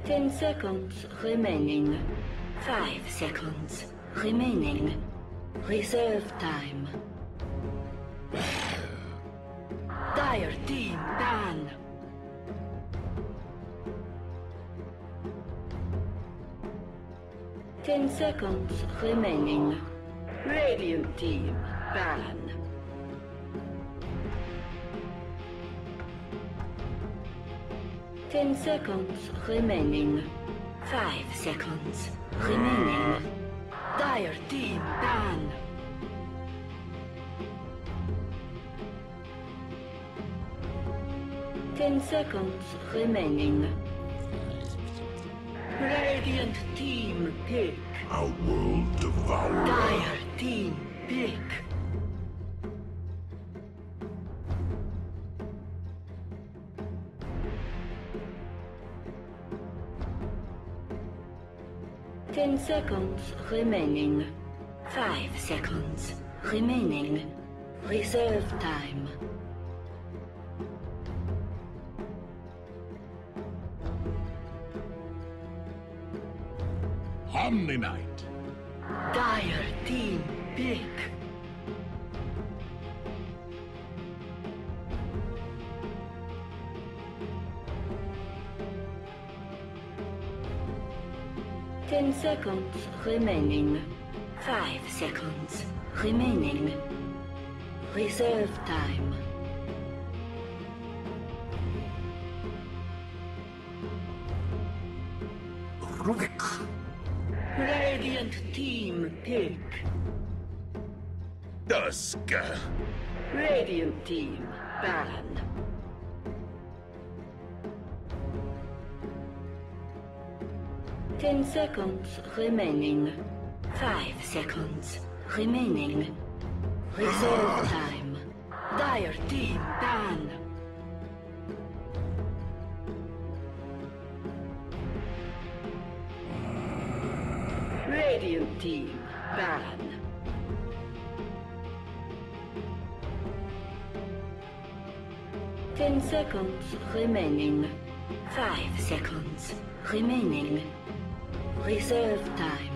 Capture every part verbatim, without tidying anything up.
Ten seconds remaining. Five seconds remaining. Reserve time. Dire team ban. Ten seconds remaining. Radiant team ban. Ten seconds remaining. Five seconds remaining. Dire team ban. Ten seconds remaining. Radiant team pick. Our world devourer. Dire team pick. Ten seconds remaining. Five seconds remaining. Reserve time. Omni-Knight. Dire team pick. Ten seconds remaining. Five seconds remaining. Reserve time. Rubik. Radiant team pick. Dusk. Radiant team ban. Ten seconds remaining. Five seconds remaining. Reserve time. Dire team ban. Radiant team ban. Ten seconds remaining. Five seconds remaining. Reserve time.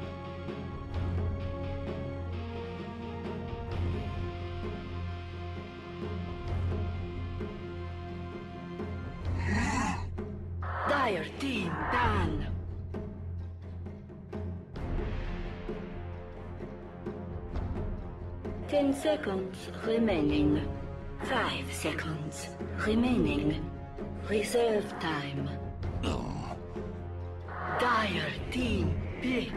Dire team ban. Ten seconds remaining. Five seconds remaining. Reserve time. Dire team pick.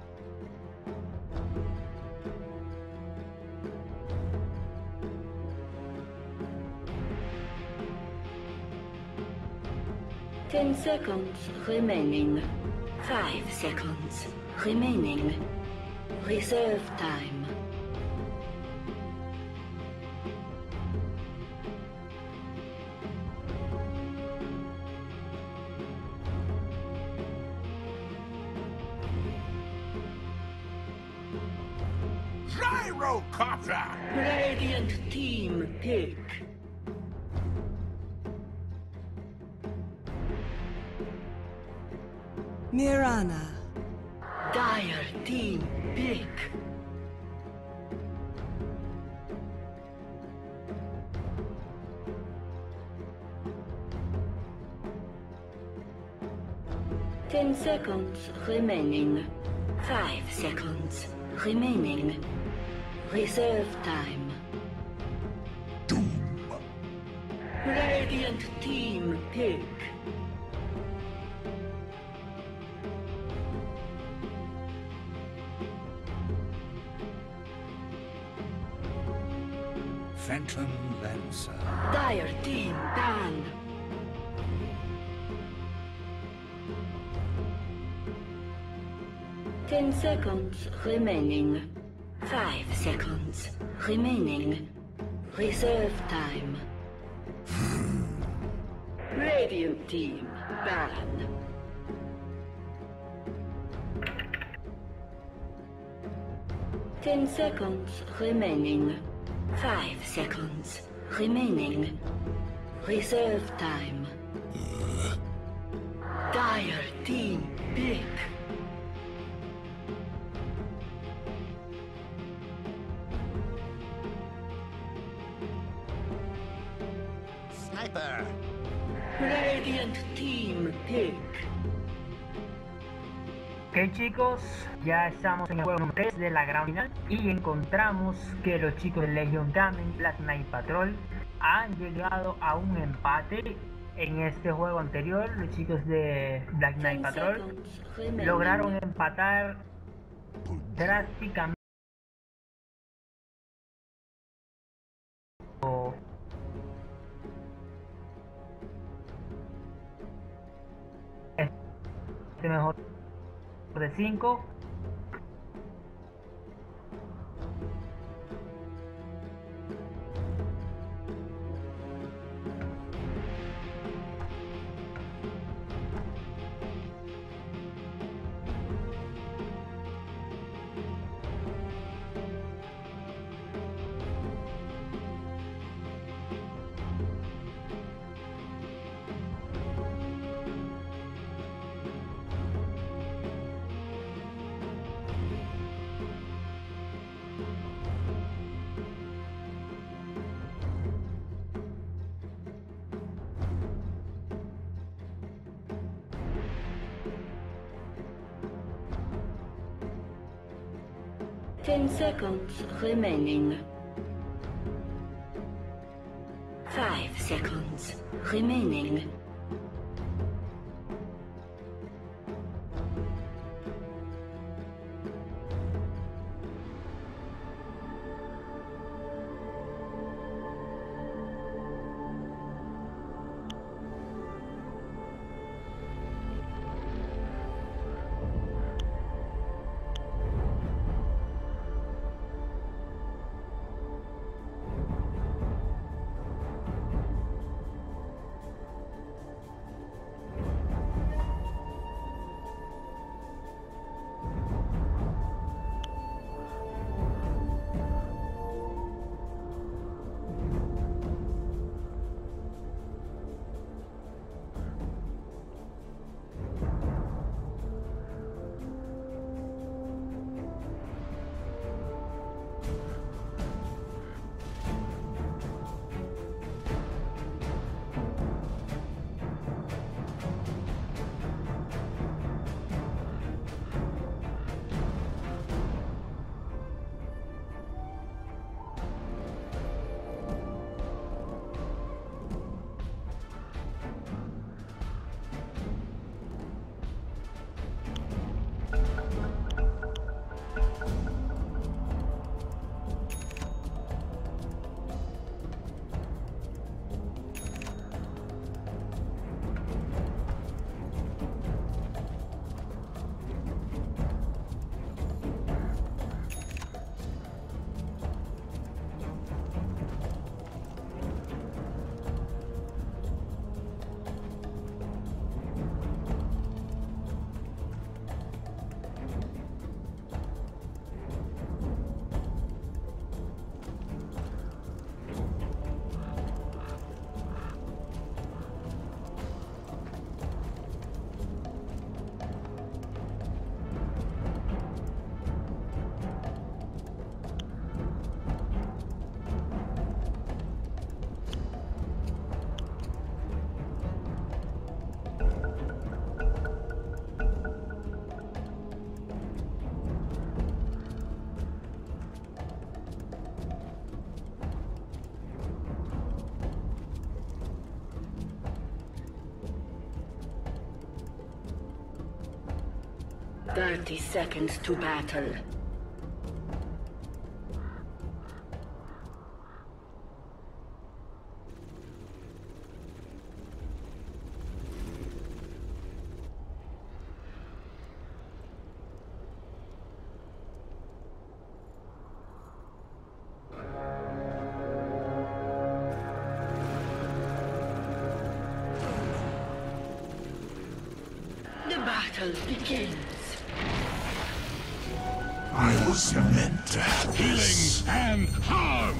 Ten seconds remaining. Five seconds remaining. Reserve time. Gyrocopter! Radiant team pick. Mirana. Dire team pick. Ten seconds remaining. Five seconds remaining. Reserve time. Doom. Radiant team pick. Phantom Lancer. Dire team ban. Ten seconds remaining. Five seconds remaining. Reserve time. Radiant team ban. Ten seconds remaining. Five seconds remaining. Reserve time. Dire team pick. Sniper. Radiant team pick. Ok chicos, ya estamos en el juego número tres de la gran final y encontramos que los chicos de Legion Gaming, Black Knight Patrol, han llegado a un empate. En este juego anterior, los chicos de Black Knight Patrol lograron empatar drásticamente. Este mejor de cinco. Ten seconds remaining. Five seconds remaining. Thirty seconds to battle. The battle begins. I was meant to have healing and harm.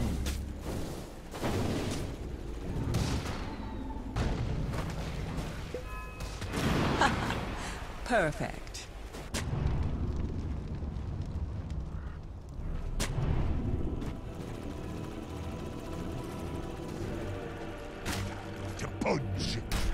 Perfect. To punch.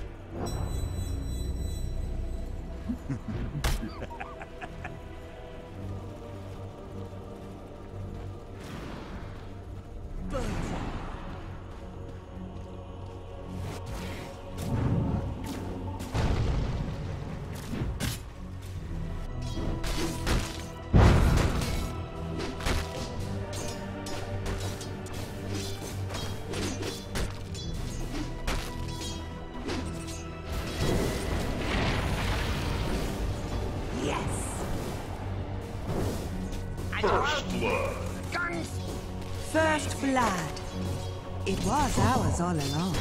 First blood. First blood. It was ours all along.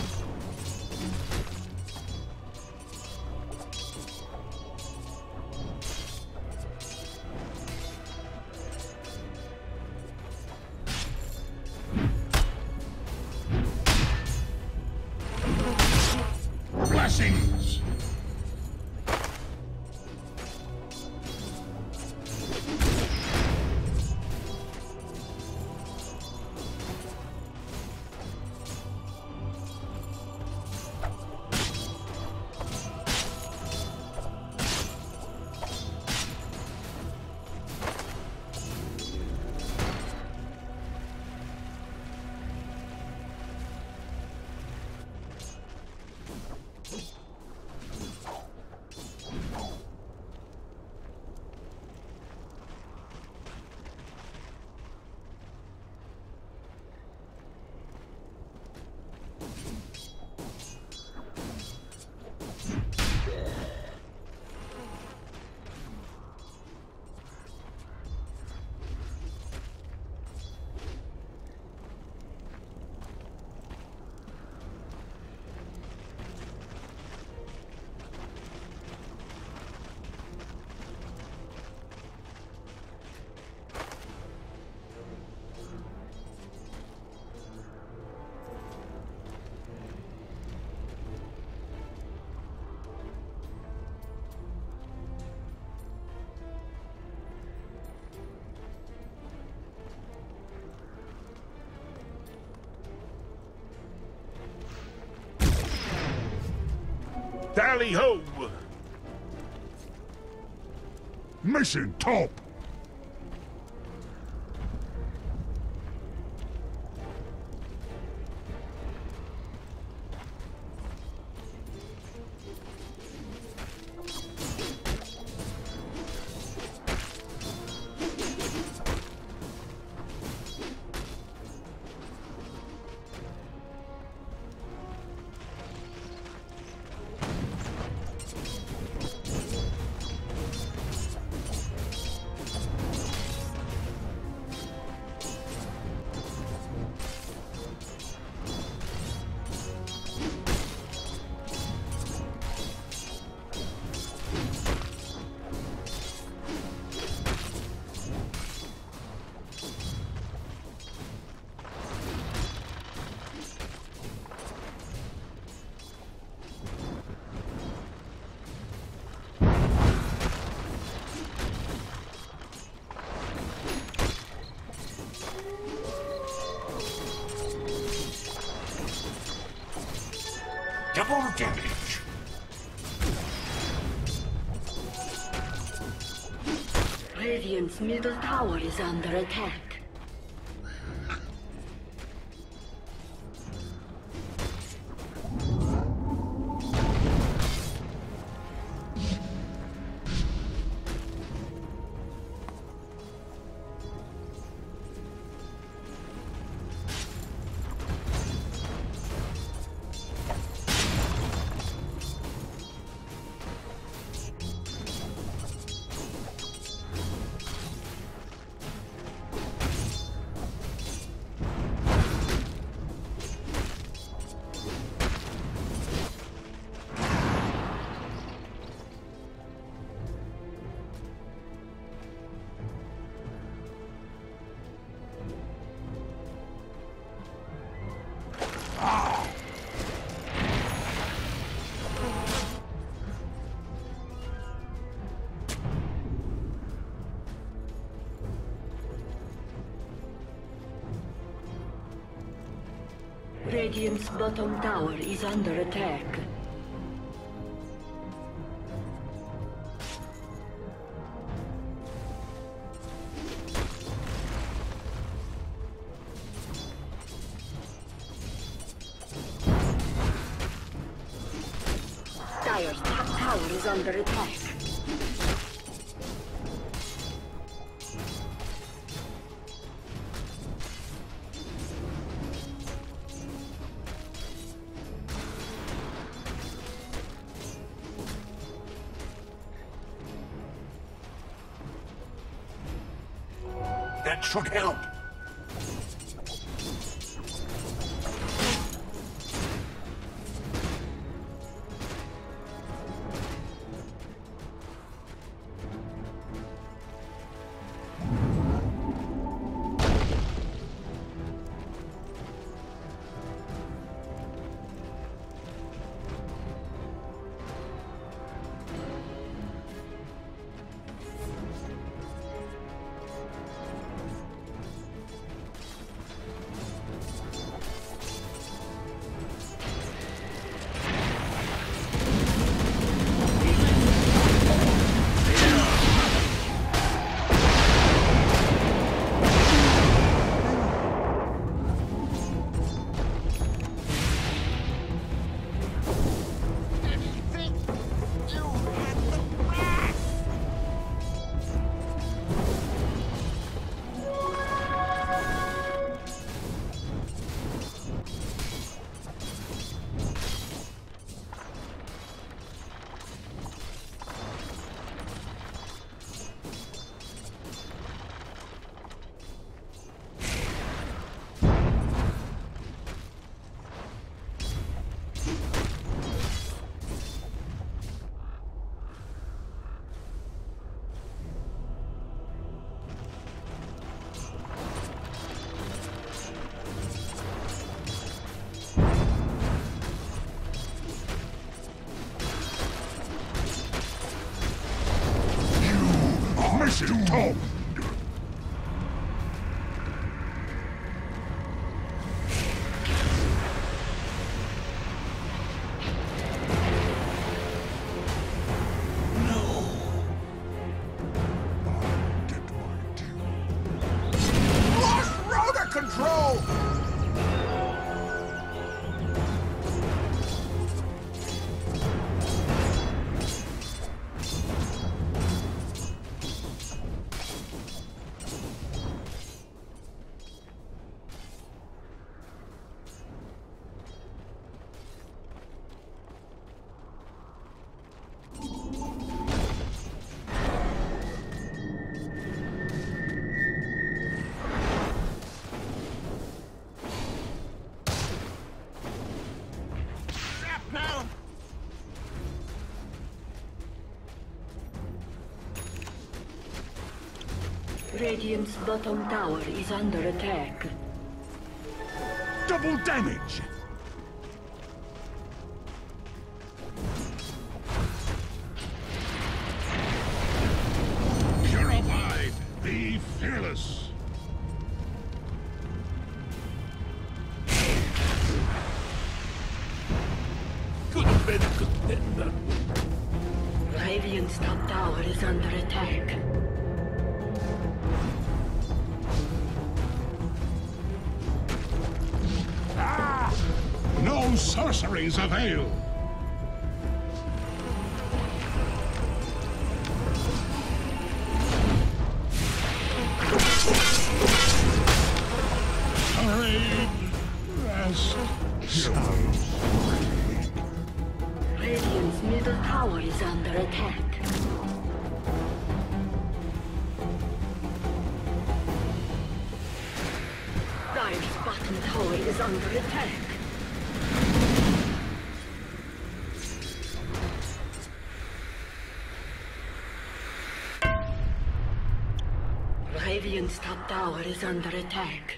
Blessings. Tally ho! Mission top! Double damage. Radiant's middle tower is under attack. Radiant's bottom tower is under attack. Dire's top tower is under attack. That should help. Mission Tom! Control! Radiant's bottom tower is under attack. Double damage! Purified! Be fearless! Could have been a contender. Radiant's top tower is under attack. No sorceries avail! Hurry! Rest! Sounds weak. Radiant's middle tower is under attack. Dire's bottom tower is under attack. Radiant's top tower is under attack.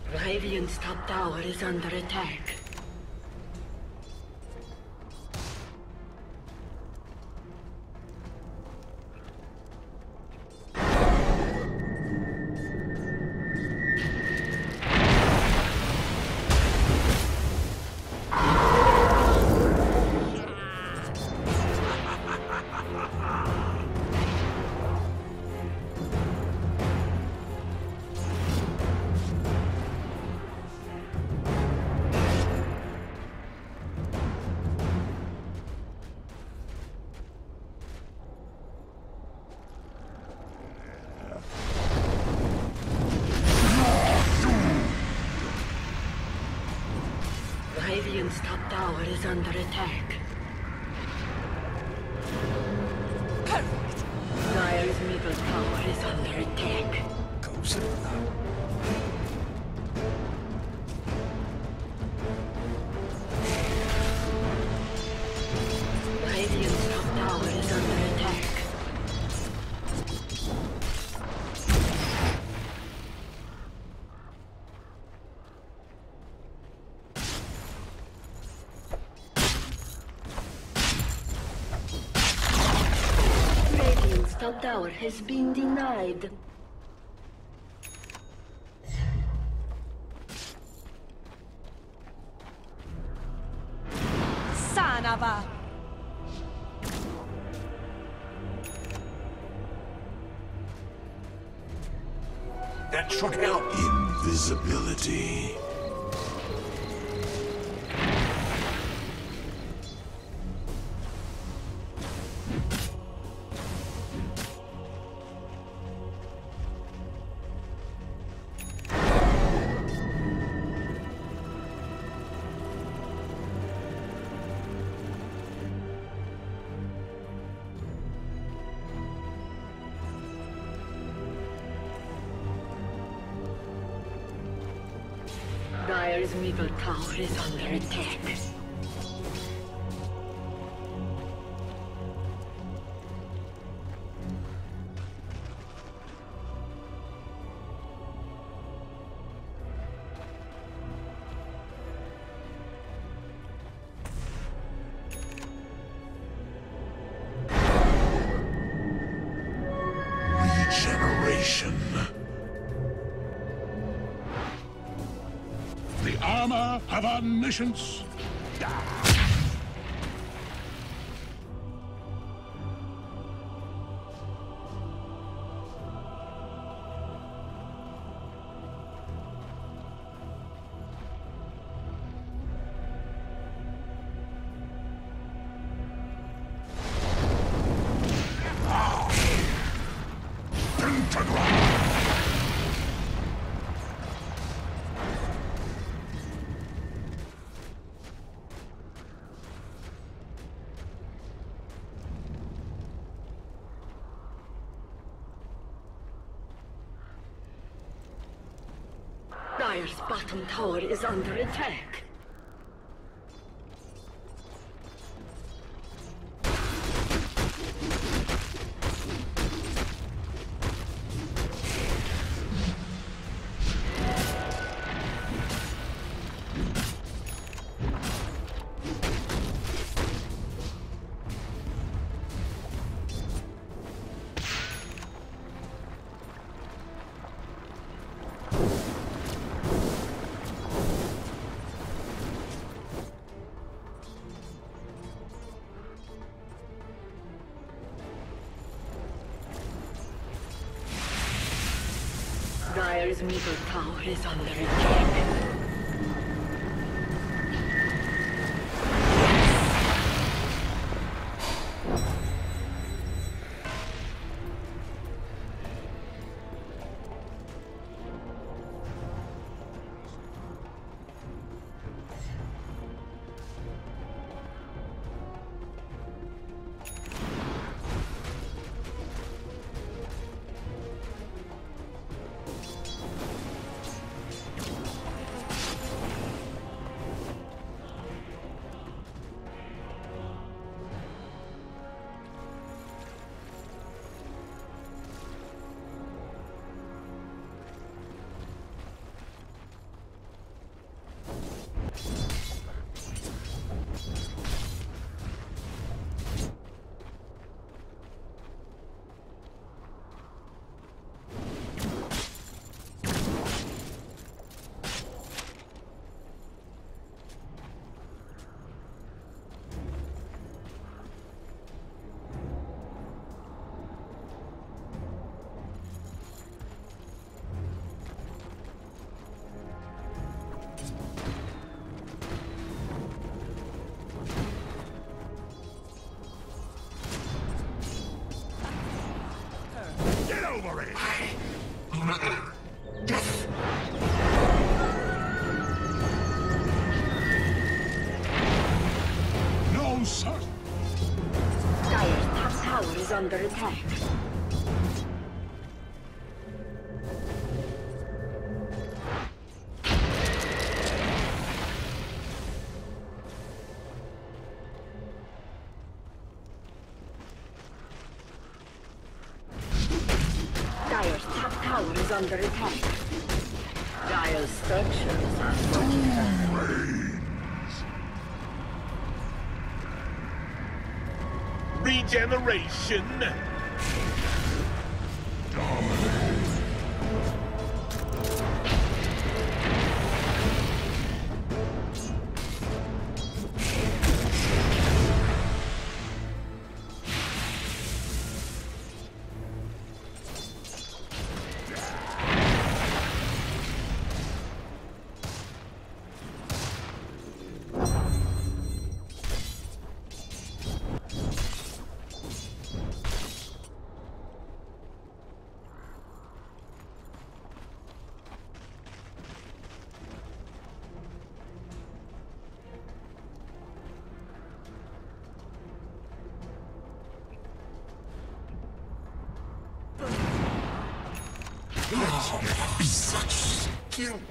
Radiant's top tower is under attack. Radiant's top tower is under attack. Perfect. Dire's middle tower is under attack. Goes it now. Radiant's top tower is under attack. Radiant's top tower has been denied. Son of a... That should help. Invisibility. Dire's middle tower is under attack. Regeneration. The armor of omniscience. Dire's bottom tower is under attack. Dire's middle tower is under attack. over it! No, sir! Dire's top tower is under attack. Dire's top tower is under attack. Dire's structures are fortified. Regeneration. Such skill!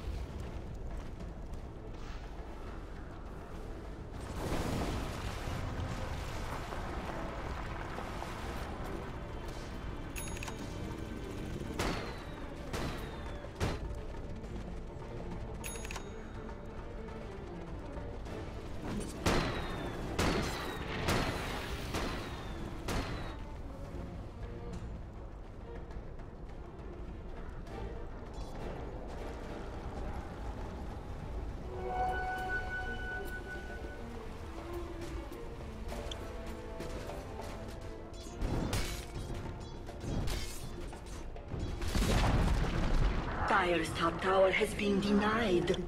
Dire's top tower has been denied.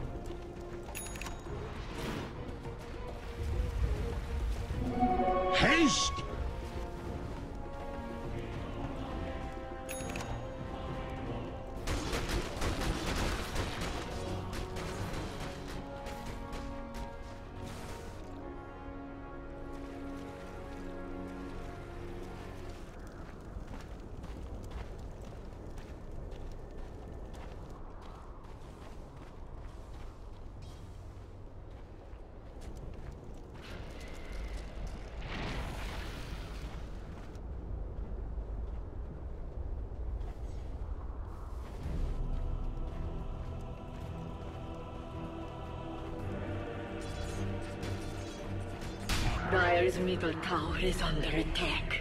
Haste! Dire's middle tower is under attack.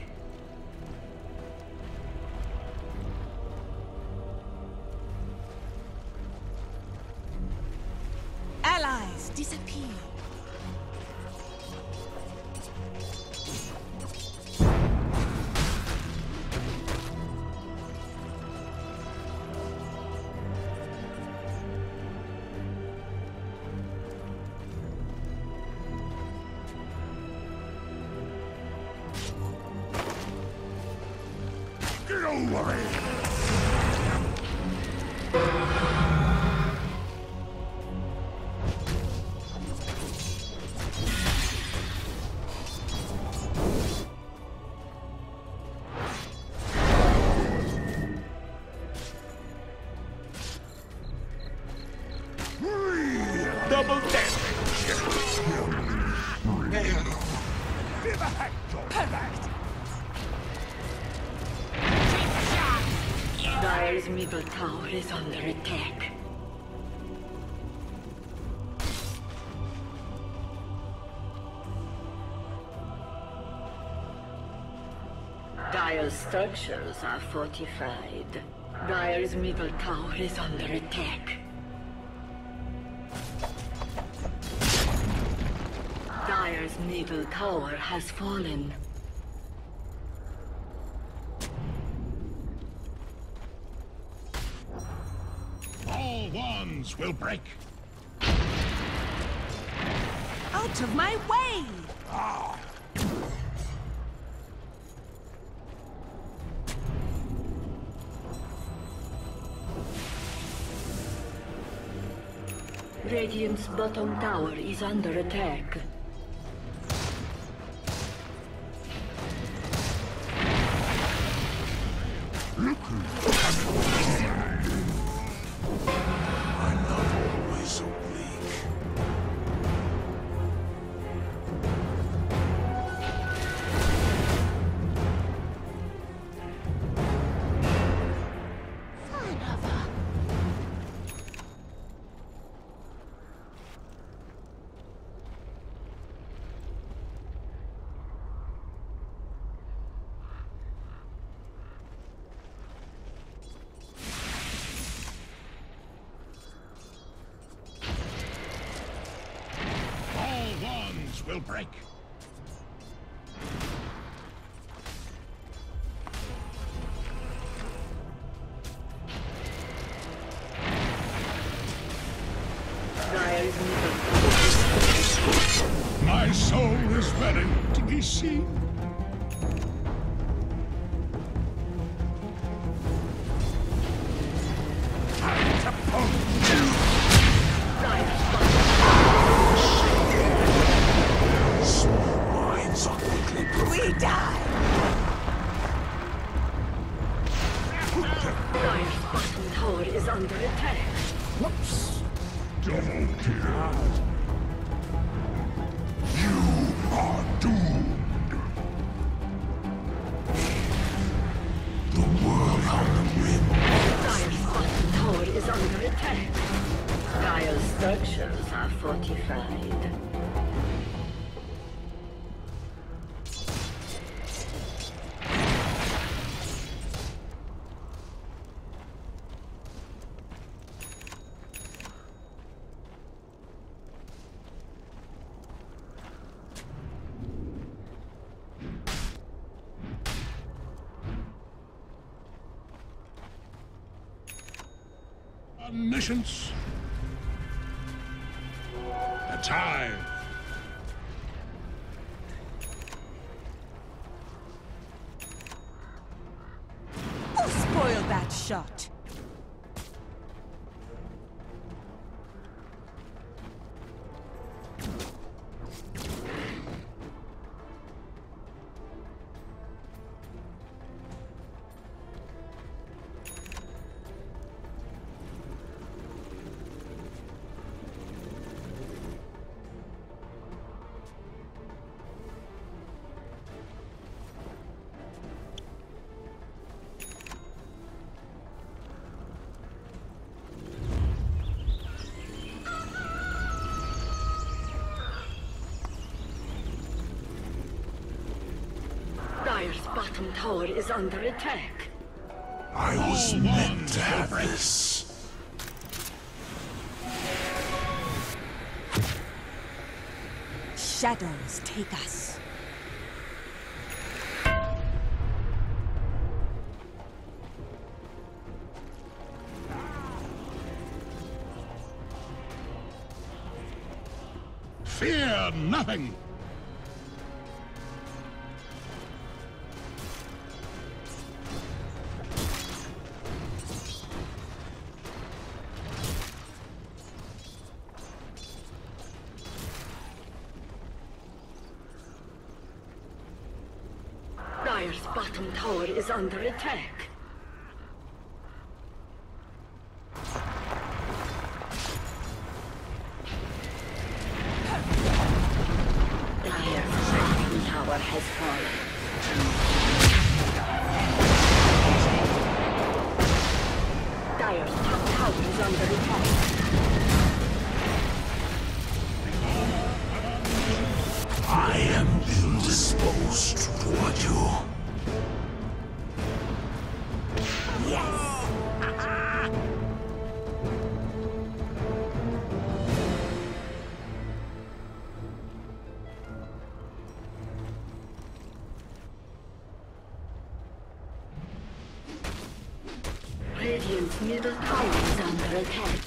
Allies disappear. Get over it! Double damage. Perfect. Dire's middle tower is under attack. Dire's structures are fortified. Dire's middle tower is under attack. Dire's middle tower has fallen. All wands will break. Out of my way! Radiant's bottom tower is under attack. I'm not always so bleak. Will break. My soul is ready to be seen. Time to poke you. We die! Dire's bottom tower is under attack. Whoops! Double kill. You are doomed. The world on the rim. Dire's bottom tower is under attack. Dire's structures are fortified. Omniscience. The time. Who spoiled that shot? Dire's bottom tower is under attack. I was All meant ones to will have break. this. Shadows take us. Fear nothing. Dire's bottom tower is under attack. Dire's bottom tower has fallen. Dire's top tower is under attack. I am ill-disposed toward you. Radiant's middle tower is under attack.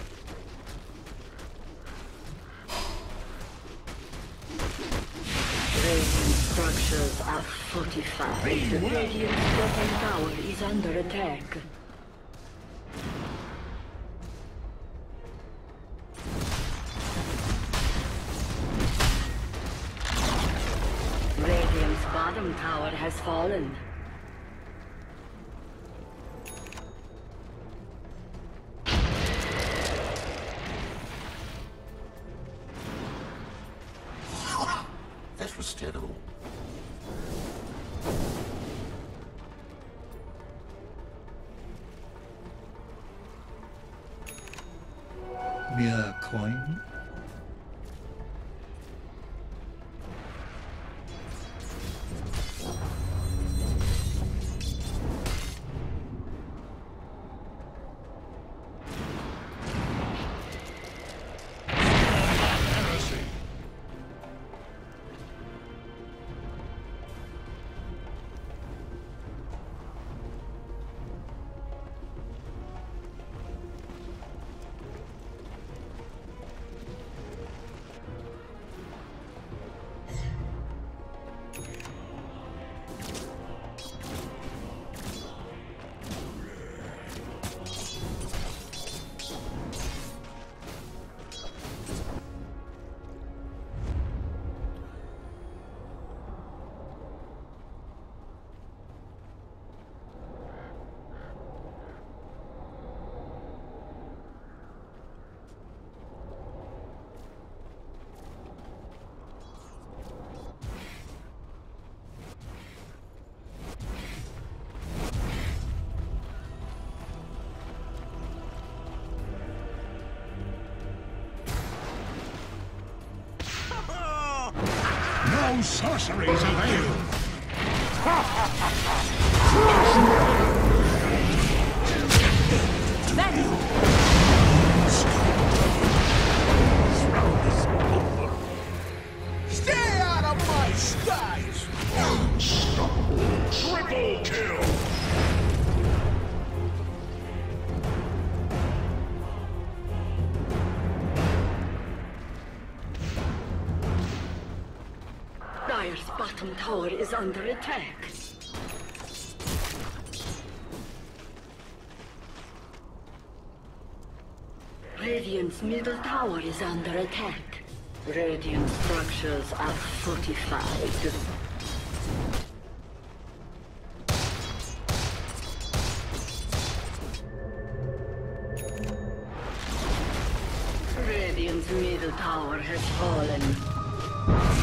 Radiant structures are fortified. Radiant's bottom tower is under attack. bottom tower has fallen. That was terrible. Mere coin? No sorceries avail! Stay out of my skies! Unstoppable! Triple kill! Dire's bottom tower is under attack. Radiant's middle tower is under attack. Radiant structures are fortified. Radiant's middle tower has fallen.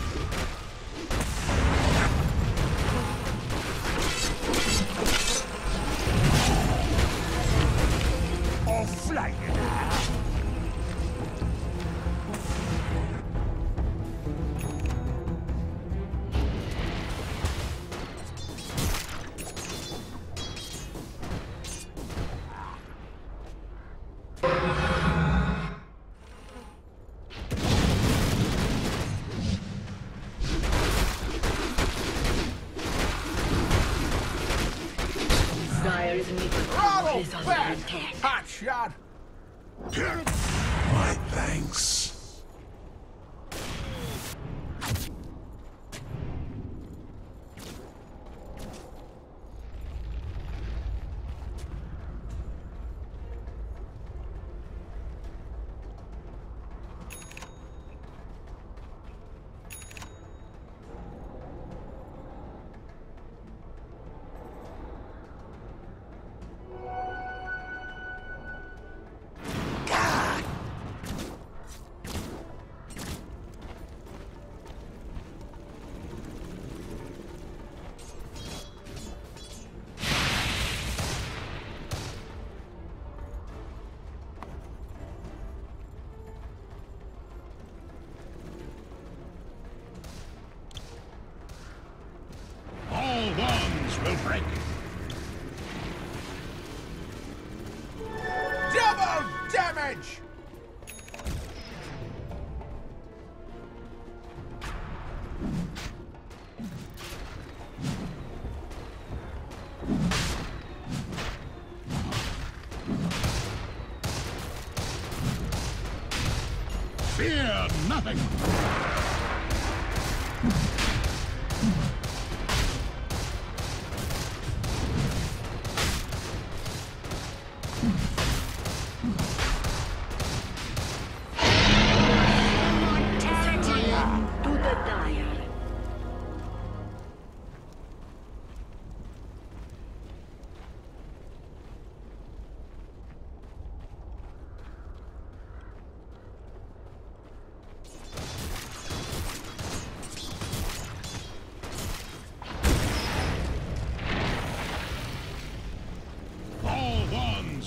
Dire's middle tower is under attack. Hot shot! My thanks. All wands will break. Double damage! Fear nothing. To the Dire.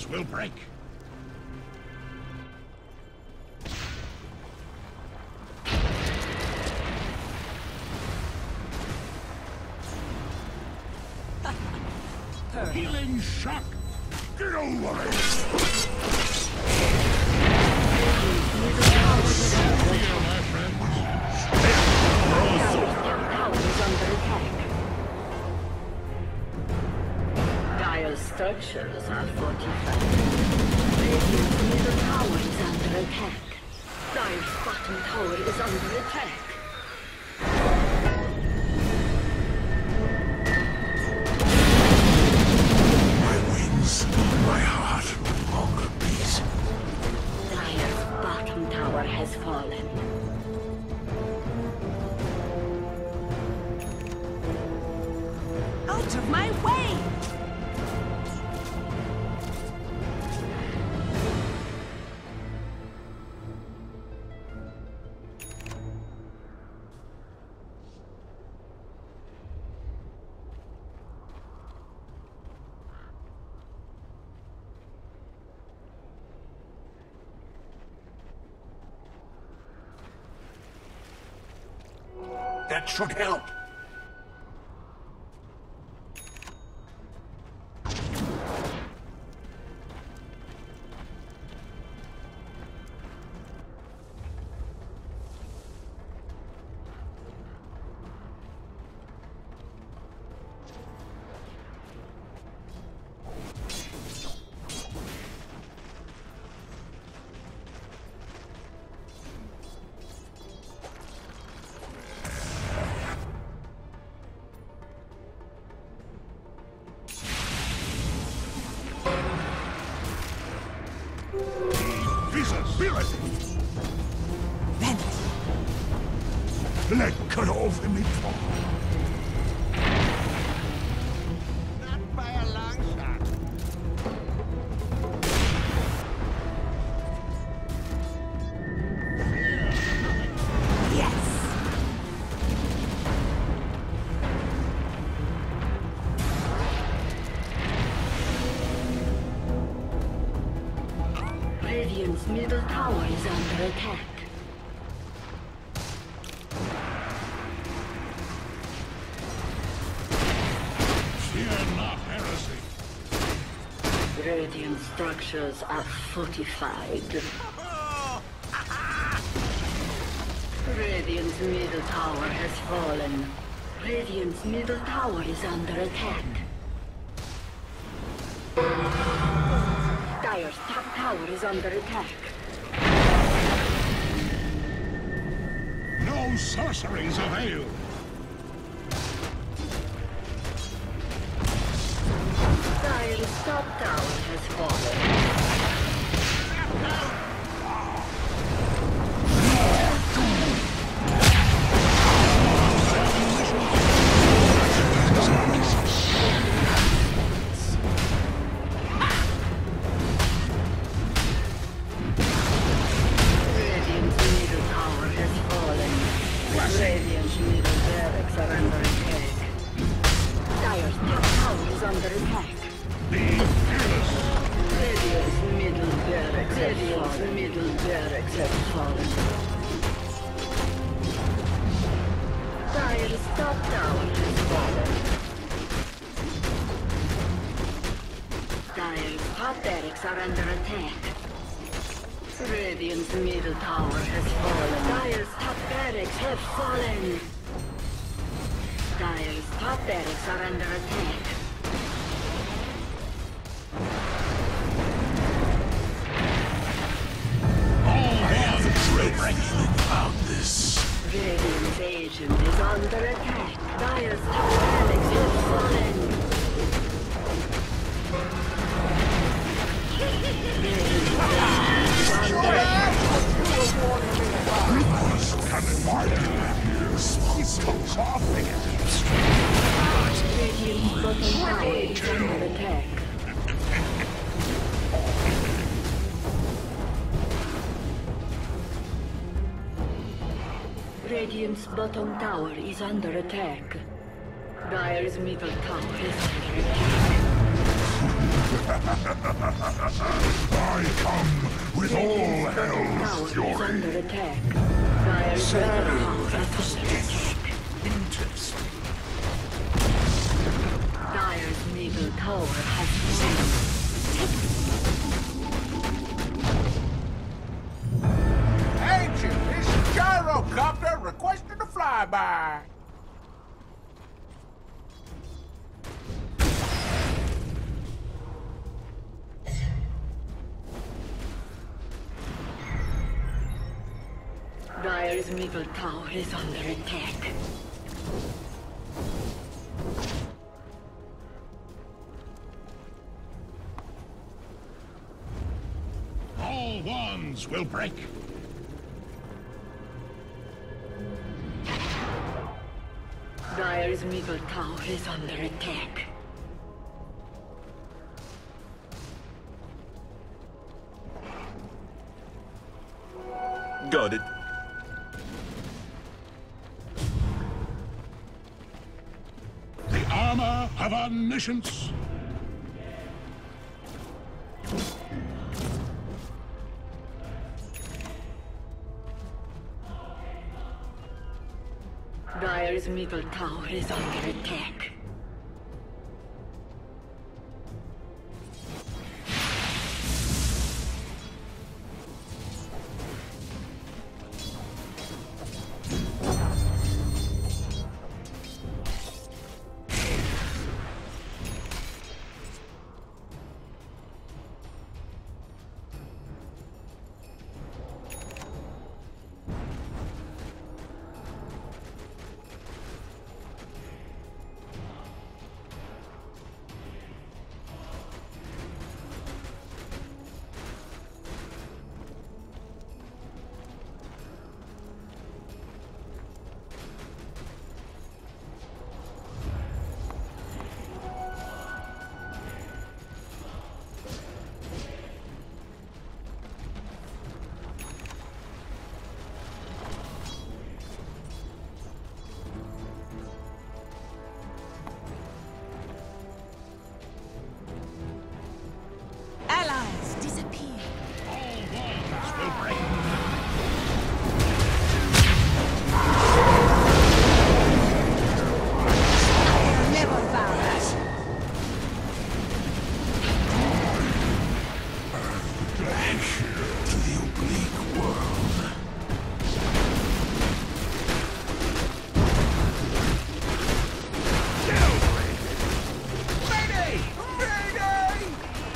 walls will break. Healing shock! Get over it! Here, my friend. Tower is under attack. Dire's structures are fortified. Radiant's middle tower is under attack. Dire's bottom tower is under attack. My heart no longer beats. Dire's bottom tower has fallen. Out of my way! That should help. Visibility! Vent! Let go of me fall. Not by a long shot. Yes! Radiant's middle tower is under attack. Fear not heresy. Radiant structures are fortified. Radiant's middle tower has fallen. Radiant's middle tower is under attack. Dire's top tower is under attack. No sorceries avail. Dire's top tower has fallen. Radiant's middle tower has fallen. Radiant's middle barracks are under attack. Dire's top tower is under attack. Be fearless. Radiant's middle barracks have fallen. middle barracks have fallen. Dire's top tower has fallen. Dire's top barracks are under attack. Radiant's middle tower has fallen. Dire's top barracks have fallen. Dire's top barracks are under attack. All hail the dread feeling about this. Radiant's agent is under attack. Dire's top barracks have fallen. Rumors coming widely here. Stop coughing. Radiant's bottom tower is under attack. Radiant's bottom tower is under attack. Dire's middle tower is under attack. I come with all hell's Tower is fury. under attack. Dire's So, middle tower that was is under this. attack. Interesting. Dire's middle tower has fallen. Agent, this is Gyrocopter requesting a flyby. Dire's middle tower is under attack. All wands will break. Dire's middle tower is under attack. Got it. The armor of omniscience. Dire's middle tower is under attack. Allies disappear. All wands will break. Never found us. To the oblique world. Mayday! Mayday!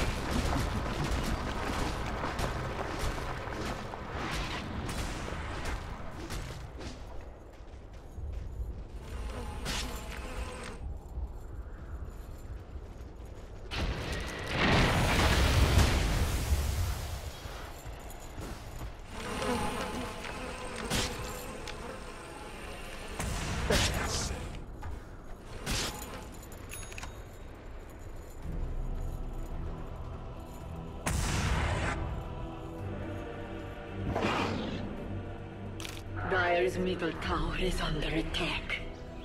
Dire's middle tower is under attack.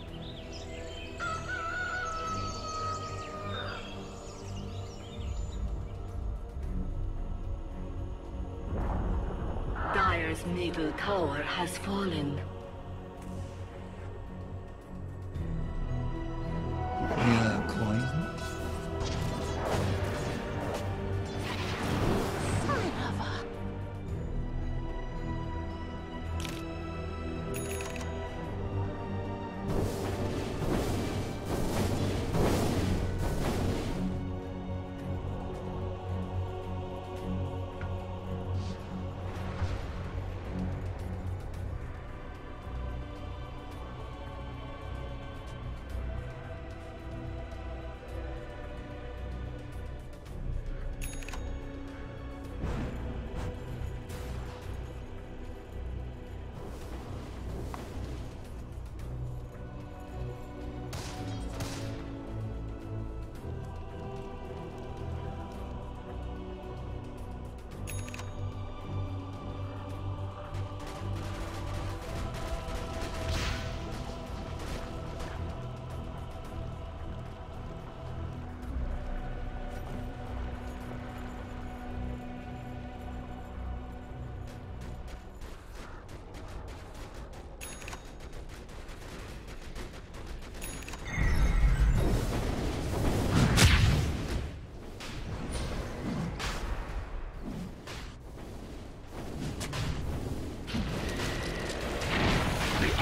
Dire's middle tower has fallen. Yeah, quite.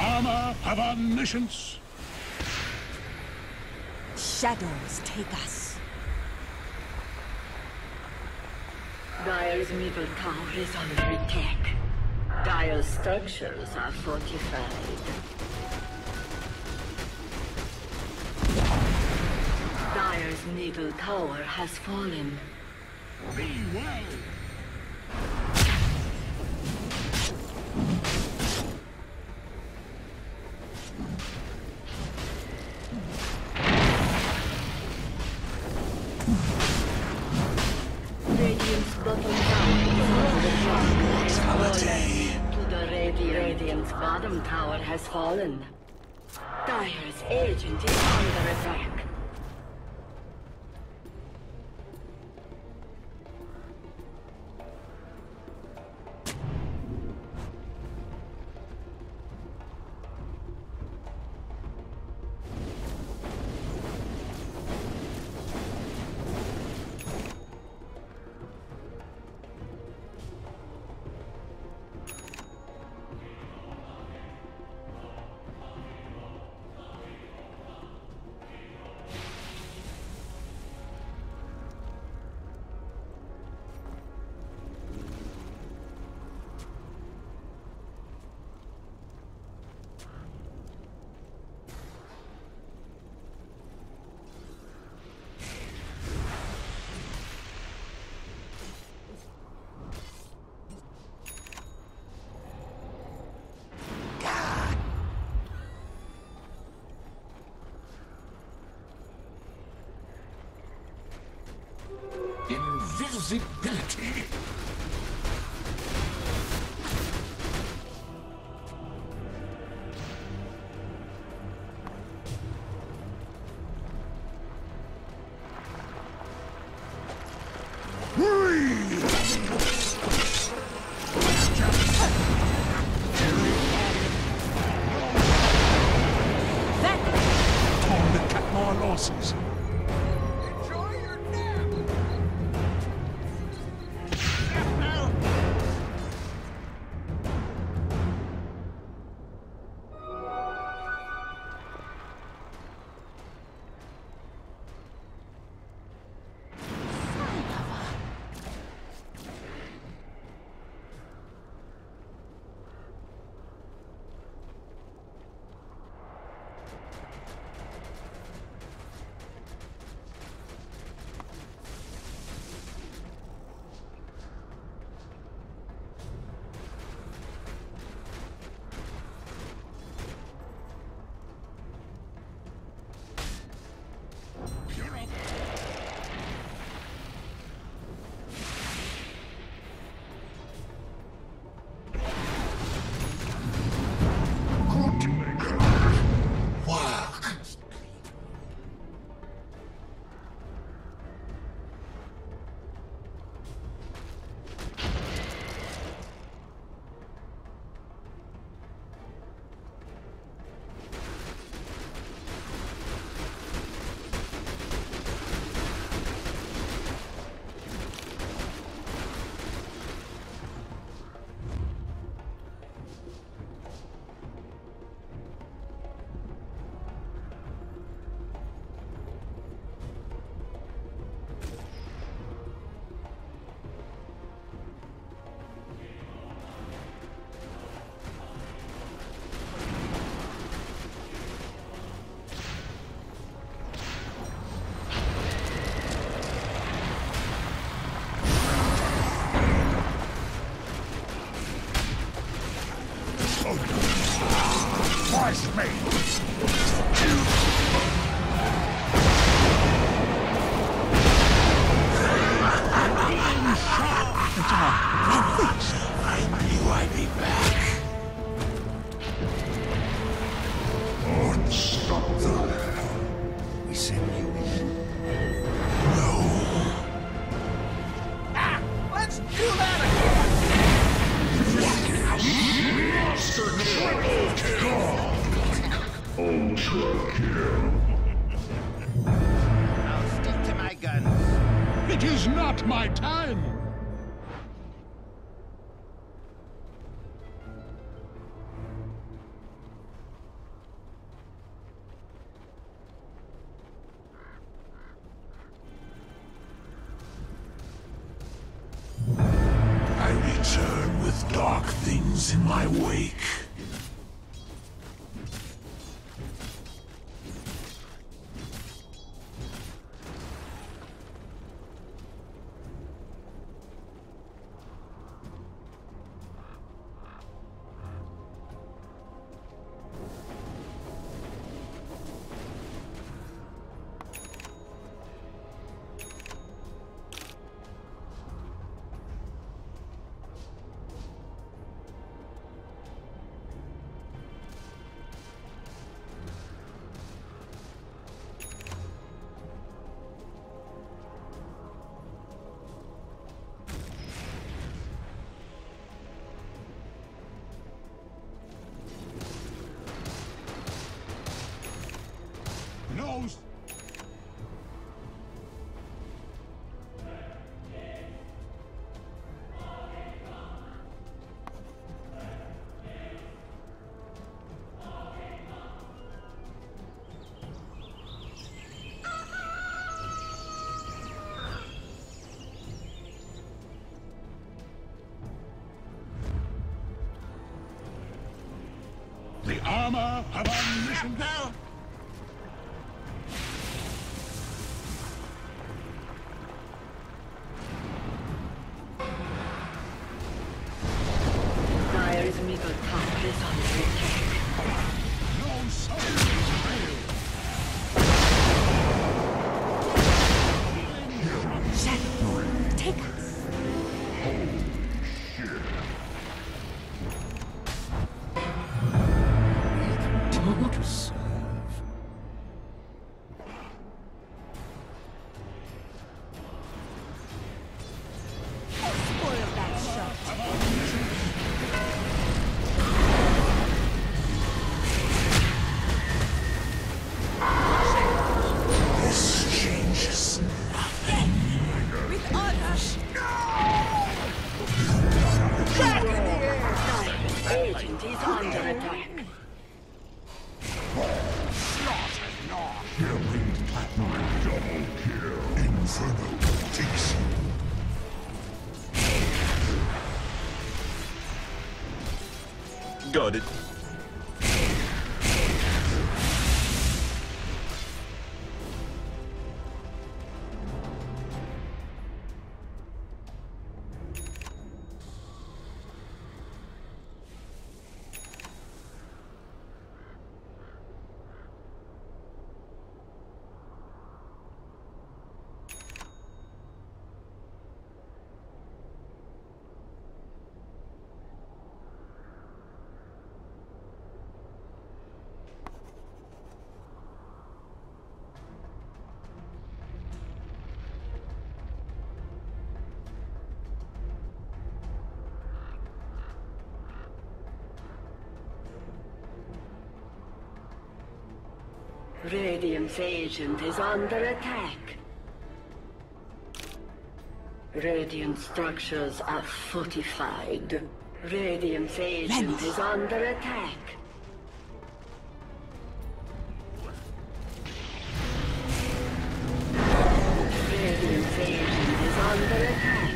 Armor of omniscience. Shadows take us. Dire's middle tower is under attack. Dire's structures are fortified. Dire's middle tower has fallen. Be well. Radiant's bottom tower is under attack. To the Radi Radiant's bottom tower has fallen. Dire's agent is under attack. Invisibility. Time to cut my losses. Enjoy your nap. Twice me. I knew I'd be back. Unstoppable. We send you in. No. Ah, let's do that again. Monster triple kill. Ultra kill. I'll stick to my guns. It is not my time. follows in my wake. Nose. The armor of omniscient now. Dire's middle tower is under attack. No soul fail. Shadows, take us. To serve. Spoil that shot. This changes nothing. With honor. Dire's agent is under attack. Killing platinum double kill. Inferno takes Got it. Radiant's agent is under attack. Radiant structures are fortified. Radiant's agent Ready. is under attack. Radiant's agent is under attack.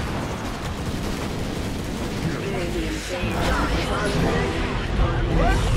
Radiant's agent is under attack.